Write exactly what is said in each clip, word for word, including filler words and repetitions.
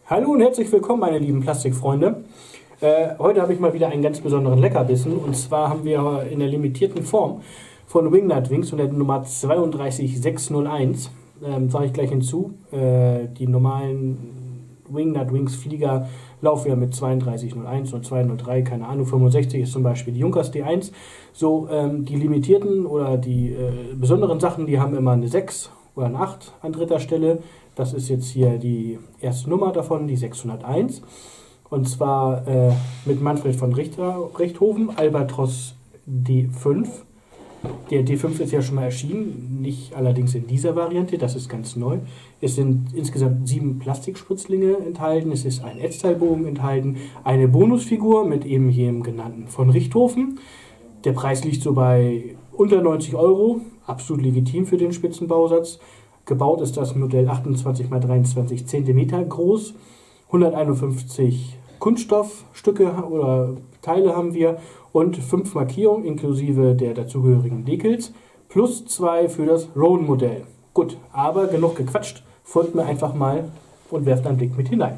Hallo und herzlich willkommen, meine lieben Plastikfreunde. Äh, heute habe ich mal wieder einen ganz besonderen Leckerbissen. Und zwar haben wir in der limitierten Form von Wingnut Wings und der Nummer zwei drei sechs null eins. Ähm, sage ich gleich hinzu. Äh, die normalen Wingnut Wings Flieger laufen ja mit zweiunddreißig null eins und zwei null drei, keine Ahnung, fünfundsechzig ist zum Beispiel die Junkers D eins. So, ähm, die limitierten oder die äh, besonderen Sachen, die haben immer eine sechs oder eine acht an dritter Stelle. Das ist jetzt hier die erste Nummer davon, die sechshunderteins. Und zwar äh, mit Manfred von Richter, Richthofen, Albatros D fünf. Der D fünf ist ja schon mal erschienen, nicht allerdings in dieser Variante, das ist ganz neu. Es sind insgesamt sieben Plastikspritzlinge enthalten, es ist ein Ätzteilbogen enthalten, eine Bonusfigur mit eben jedem genannten von Richthofen. Der Preis liegt so bei unter neunzig Euro, absolut legitim für den Spitzenbausatz. Gebaut ist das Modell achtundzwanzig mal dreiundzwanzig Zentimeter groß, hunderteinundfünfzig Kunststoffstücke oder Teile haben wir und fünf Markierungen inklusive der dazugehörigen Decals plus zwei für das Roan-Modell. Gut, aber genug gequatscht, folgt mir einfach mal und werft einen Blick mit hinein.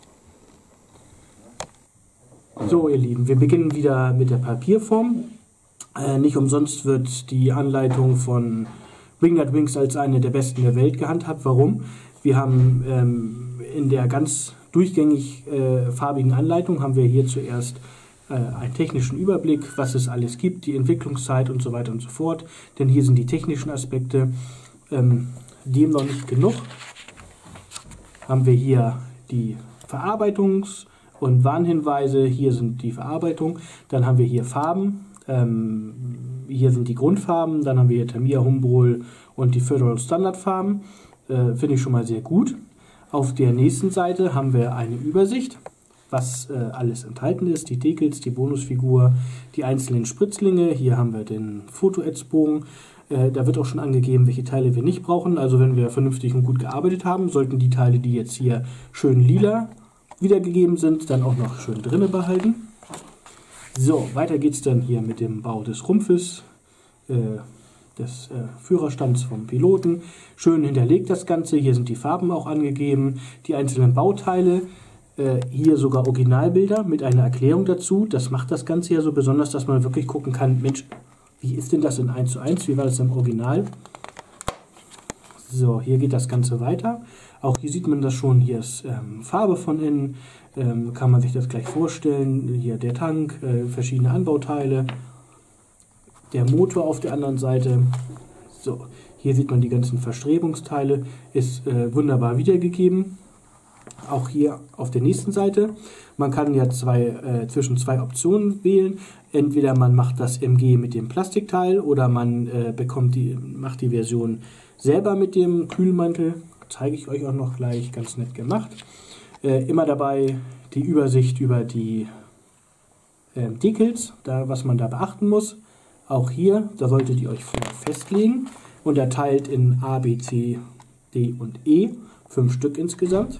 So ihr Lieben, wir beginnen wieder mit der Papierform. Äh, nicht umsonst wird die Anleitung von Wingnut Wings als eine der besten der Welt gehandhabt. Warum? Wir haben ähm, in der ganz durchgängig äh, farbigen Anleitung haben wir hier zuerst äh, einen technischen Überblick, was es alles gibt, die Entwicklungszeit und so weiter und so fort. Denn hier sind die technischen Aspekte. Ähm, dem noch nicht genug. Haben wir hier die Verarbeitungs- und Warnhinweise. Hier sind die Verarbeitung. Dann haben wir hier Farben. Ähm, hier sind die Grundfarben, dann haben wir hier Tamiya, Humbrol und die Federal Standard Farben. Äh, Finde ich schon mal sehr gut. Auf der nächsten Seite haben wir eine Übersicht, was äh, alles enthalten ist. Die Decals, die Bonusfigur, die einzelnen Spritzlinge. Hier haben wir den Foto-Ads-Bogen. Äh, da wird auch schon angegeben, welche Teile wir nicht brauchen. Also wenn wir vernünftig und gut gearbeitet haben, sollten die Teile, die jetzt hier schön lila wiedergegeben sind, dann auch noch schön drinne behalten. So, weiter geht es dann hier mit dem Bau des Rumpfes, äh, des äh, Führerstands vom Piloten. Schön hinterlegt das Ganze, hier sind die Farben auch angegeben, die einzelnen Bauteile, äh, hier sogar Originalbilder mit einer Erklärung dazu. Das macht das Ganze ja so besonders, dass man wirklich gucken kann, Mensch, wie ist denn das in eins zu eins, wie war das im Original? So, hier geht das Ganze weiter. Auch hier sieht man das schon, hier ist ähm, Farbe von innen, ähm, kann man sich das gleich vorstellen. Hier der Tank, äh, verschiedene Anbauteile, der Motor auf der anderen Seite. So, hier sieht man die ganzen Verstrebungsteile, ist äh, wunderbar wiedergegeben. Auch hier auf der nächsten Seite. Man kann ja zwei, äh, zwischen zwei Optionen wählen. Entweder man macht das M G mit dem Plastikteil oder man äh, bekommt die, macht die Version selber mit dem Kühlmantel. Zeige ich euch auch noch gleich, ganz nett gemacht. Äh, immer dabei die Übersicht über die äh, Decals, da, was man da beachten muss. Auch hier, da solltet ihr euch festlegen. Unterteilt in A, B, C, D und E. Fünf Stück insgesamt.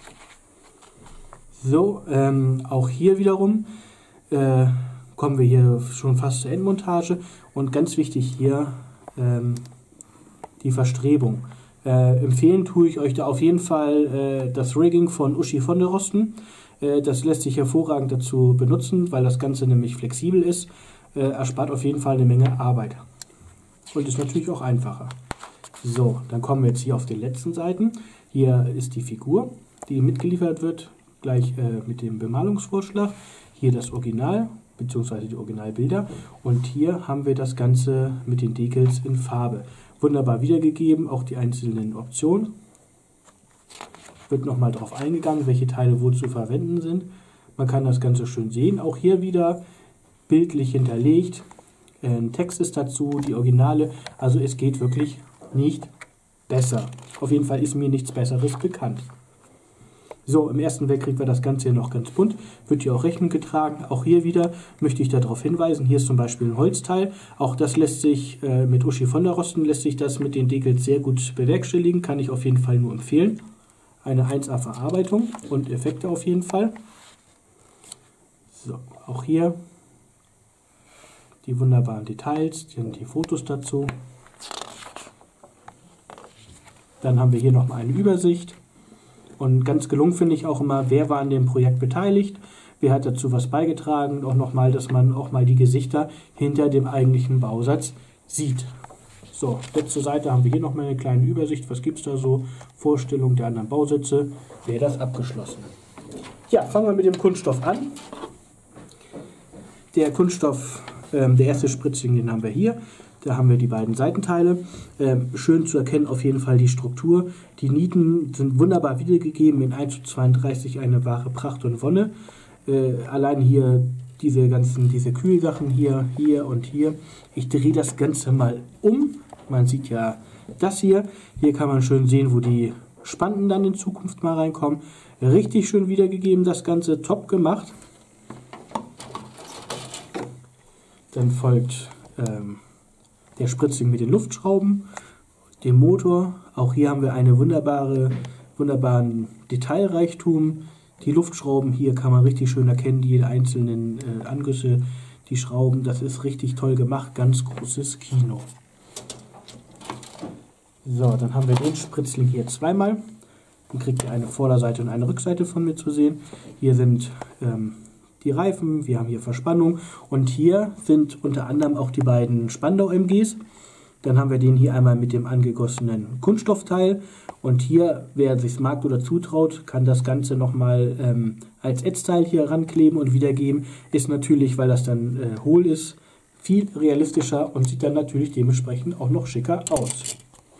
So, ähm, auch hier wiederum äh, kommen wir hier schon fast zur Endmontage. Und ganz wichtig hier ähm, die Verstrebung. Äh, empfehlen tue ich euch da auf jeden Fall äh, das Rigging von Uschi von der Rosten. Äh, das lässt sich hervorragend dazu benutzen, weil das Ganze nämlich flexibel ist. Äh, erspart auf jeden Fall eine Menge Arbeit. Und ist natürlich auch einfacher. So, dann kommen wir jetzt hier auf die letzten Seiten. Hier ist die Figur, die mitgeliefert wird, gleich äh, mit dem Bemalungsvorschlag. Hier das Original, beziehungsweise die Originalbilder. Und hier haben wir das Ganze mit den Decals in Farbe. Wunderbar wiedergegeben, auch die einzelnen Optionen. Wird nochmal darauf eingegangen, welche Teile wo zu verwenden sind. Man kann das Ganze schön sehen. Auch hier wieder bildlich hinterlegt. Ein Text ist dazu, die Originale. Also es geht wirklich nicht besser. Auf jeden Fall ist mir nichts Besseres bekannt. So, im Ersten Weltkrieg war das Ganze hier noch ganz bunt, wird hier auch Rechnung getragen. Auch hier wieder möchte ich darauf hinweisen, hier ist zum Beispiel ein Holzteil. Auch das lässt sich äh, mit Uschi von der Rosten, lässt sich das mit den Decals sehr gut bewerkstelligen, kann ich auf jeden Fall nur empfehlen. Eine eins A Verarbeitung und Effekte auf jeden Fall. So, auch hier die wunderbaren Details, die Fotos dazu. Dann haben wir hier nochmal eine Übersicht. Und ganz gelungen finde ich auch immer, wer war an dem Projekt beteiligt, wer hat dazu was beigetragen und auch nochmal, dass man auch mal die Gesichter hinter dem eigentlichen Bausatz sieht. So, letzte Seite haben wir hier nochmal eine kleine Übersicht, was gibt es da so, Vorstellung der anderen Bausätze, wäre das abgeschlossen. Ja, fangen wir mit dem Kunststoff an. Der Kunststoff, ähm, der erste Spritzling, den haben wir hier. Da haben wir die beiden Seitenteile. Ähm, schön zu erkennen auf jeden Fall die Struktur. Die Nieten sind wunderbar wiedergegeben, in eins zu zweiunddreißig eine wahre Pracht und Wonne. Äh, allein hier diese ganzen, diese Kühlsachen hier, hier und hier. Ich drehe das Ganze mal um. Man sieht ja das hier. Hier kann man schön sehen, wo die Spanten dann in Zukunft mal reinkommen. Richtig schön wiedergegeben, das Ganze top gemacht. Dann folgt ähm, der Spritzling mit den Luftschrauben, dem Motor. Auch hier haben wir einen wunderbare, wunderbaren Detailreichtum. Die Luftschrauben hier kann man richtig schön erkennen, die einzelnen äh, Angüsse, die Schrauben. Das ist richtig toll gemacht, ganz großes Kino. So, dann haben wir den Spritzling hier zweimal. Dann kriegt ihr eine Vorderseite und eine Rückseite von mir zu sehen. Hier sind ähm, die Reifen, wir haben hier Verspannung und hier sind unter anderem auch die beiden Spandau-M Gs. Dann haben wir den hier einmal mit dem angegossenen Kunststoffteil und hier, wer sich mag oder zutraut, kann das Ganze nochmal ähm, als Ätzteil hier rankleben und wiedergeben. Ist natürlich, weil das dann äh, hohl ist, viel realistischer und sieht dann natürlich dementsprechend auch noch schicker aus.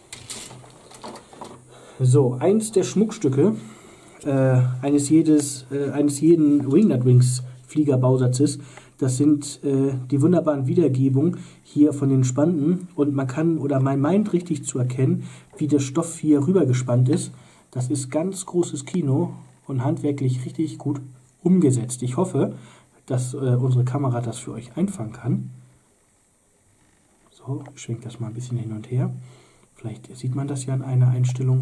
So, eins der Schmuckstücke äh, eines, jedes, äh, eines jeden Wingnut-Wings Fliegerbausatzes, das sind äh, die wunderbaren Wiedergebungen hier von den Spanten und man kann oder man meint richtig zu erkennen, wie der Stoff hier rüber gespannt ist. Das ist ganz großes Kino und handwerklich richtig gut umgesetzt. Ich hoffe, dass äh, unsere Kamera das für euch einfangen kann. So, ich schwenke das mal ein bisschen hin und her. Vielleicht sieht man das ja an einer Einstellung.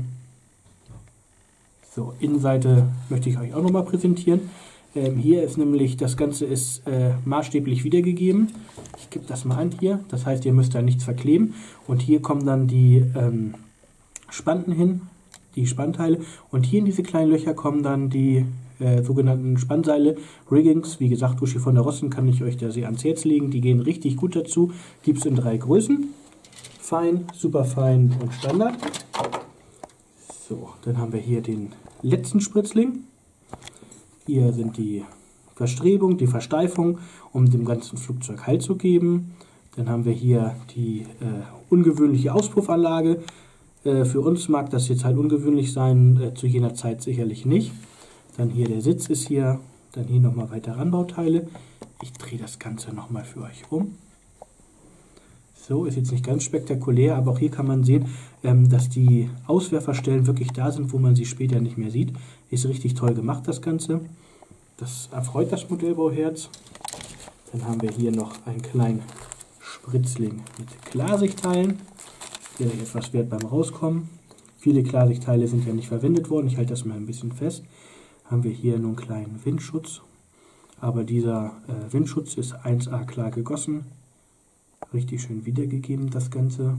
So, Innenseite möchte ich euch auch nochmal präsentieren. Ähm, hier ist nämlich, das Ganze ist äh, maßstäblich wiedergegeben. Ich gebe das mal an hier, das heißt, ihr müsst da nichts verkleben. Und hier kommen dann die ähm, Spanten hin, die Spannteile. Und hier in diese kleinen Löcher kommen dann die äh, sogenannten Spannseile, Riggings. Wie gesagt, Uschi von der Rossen kann ich euch da sehr ans Herz legen. Die gehen richtig gut dazu. Gibt es in drei Größen. Fein, super fein und Standard. So, dann haben wir hier den letzten Spritzling. Hier sind die Verstrebung, die Versteifung, um dem ganzen Flugzeug Halt zu geben. Dann haben wir hier die äh, ungewöhnliche Auspuffanlage. Äh, für uns mag das jetzt halt ungewöhnlich sein, äh, zu jener Zeit sicherlich nicht. Dann hier der Sitz ist hier, dann hier nochmal weitere Anbauteile. Ich drehe das Ganze nochmal für euch um. So, ist jetzt nicht ganz spektakulär, aber auch hier kann man sehen, ähm, dass die Auswerferstellen wirklich da sind, wo man sie später nicht mehr sieht. Ist richtig toll gemacht, das Ganze. Das erfreut das Modellbauherz. Dann haben wir hier noch einen kleinen Spritzling mit Klarsichtteilen. Der ist etwas wert beim Rauskommen. Viele Klarsichtteile sind ja nicht verwendet worden. Ich halte das mal ein bisschen fest. Haben wir hier nur einen kleinen Windschutz. Aber dieser äh, Windschutz ist eins A klar gegossen. Richtig schön wiedergegeben, das Ganze.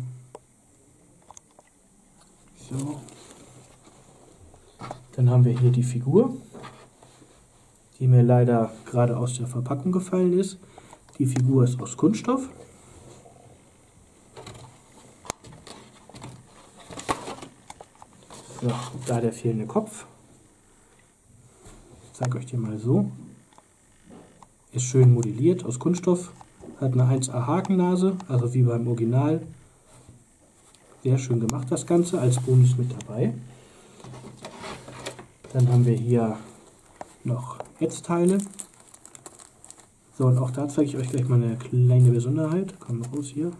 So. Dann haben wir hier die Figur, die mir leider gerade aus der Verpackung gefallen ist. Die Figur ist aus Kunststoff. So, da der fehlende Kopf. Ich zeige euch den mal so. Ist schön modelliert aus Kunststoff. Hat eine eins A Hakennase, also wie beim Original. Sehr schön gemacht das Ganze, als Bonus mit dabei. Dann haben wir hier noch Ätzteile. So, und auch da zeige ich euch gleich mal eine kleine Besonderheit. Kommen wir raus hier.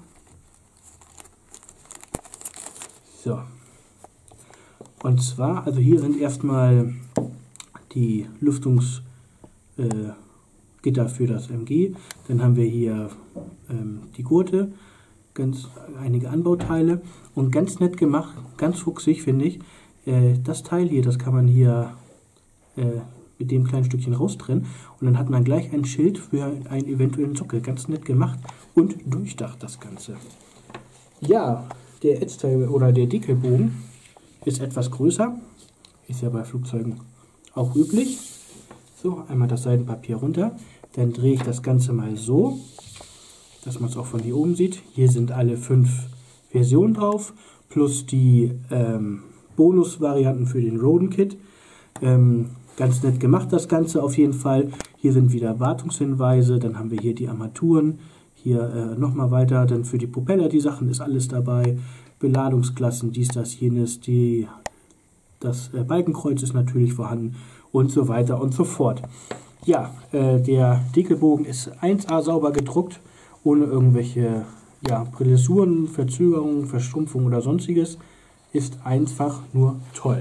So. Und zwar, also hier sind erstmal die Lüftungs... Äh, Gitter für das M G. Dann haben wir hier ähm, die Gurte, ganz einige Anbauteile und ganz nett gemacht, ganz fuchsig finde ich. Äh, das Teil hier, das kann man hier äh, mit dem kleinen Stückchen raustrennen und dann hat man gleich ein Schild für einen eventuellen Sockel. Ganz nett gemacht und durchdacht das Ganze. Ja, der Ätzteil oder der Deckelbogen ist etwas größer. Ist ja bei Flugzeugen auch üblich. So, einmal das Seidenpapier runter. Dann drehe ich das Ganze mal so, dass man es auch von hier oben sieht. Hier sind alle fünf Versionen drauf, plus die ähm, Bonus-Varianten für den Roden-Kit. Ähm, ganz nett gemacht das Ganze auf jeden Fall. Hier sind wieder Wartungshinweise, dann haben wir hier die Armaturen, hier äh, nochmal weiter, dann für die Propeller, die Sachen ist alles dabei. Beladungsklassen, dies, das, jenes, die, das äh, Balkenkreuz ist natürlich vorhanden und so weiter und so fort. Ja, äh, der Deckelbogen ist eins A sauber gedruckt, ohne irgendwelche ja, Brillisuren, Verzögerungen, Verstrumpfung oder sonstiges. Ist einfach nur toll.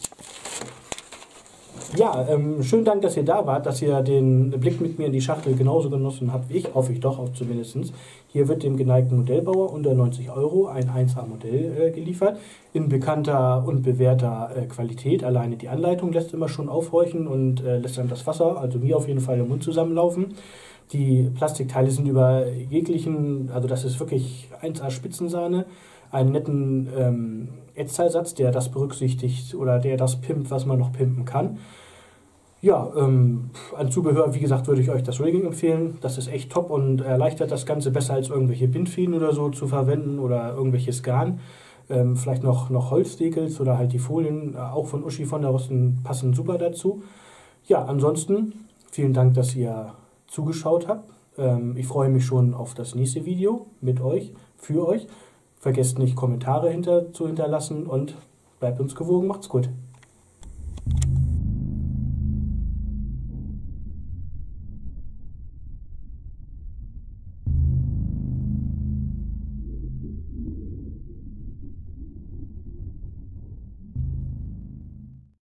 Ja, ähm, schönen Dank, dass ihr da wart, dass ihr den Blick mit mir in die Schachtel genauso genossen habt wie ich, hoffe ich doch auch zumindest. Hier wird dem geneigten Modellbauer unter neunzig Euro ein eins A Modell äh, geliefert, in bekannter und bewährter äh, Qualität. Alleine die Anleitung lässt immer schon aufhorchen und äh, lässt dann das Wasser, also mir auf jeden Fall, im Mund zusammenlaufen. Die Plastikteile sind über jeglichen, also das ist wirklich eins A Spitzensahne, einen netten ähm, Ätzteilsatz, der das berücksichtigt oder der das pimpt, was man noch pimpen kann. Ja, ähm, an Zubehör, wie gesagt, würde ich euch das Rigging empfehlen. Das ist echt top und erleichtert das Ganze besser als irgendwelche Bindfäden oder so zu verwenden oder irgendwelches Garn. Ähm, vielleicht noch, noch Holzdekels oder halt die Folien, äh, auch von Uschi von der Rosten, passen super dazu. Ja, ansonsten vielen Dank, dass ihr zugeschaut habt. Ähm, ich freue mich schon auf das nächste Video mit euch, für euch. Vergesst nicht, Kommentare hinter, zu hinterlassen und bleibt uns gewogen. Macht's gut.